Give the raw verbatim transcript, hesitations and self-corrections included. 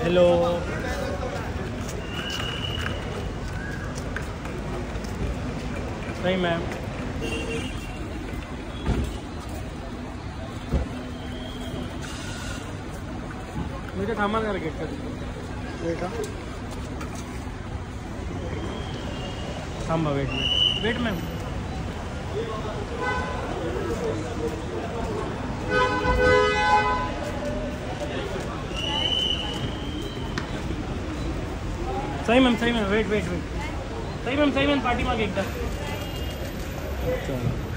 Hello नहीं ma'am, मुझे थामा कर गेट कर बेटा, थांबा वेट वेट वेट मैम। सही मैम सही मैम वेट वेट वेट सही मैम सही मैम पाठी मागे एकदा।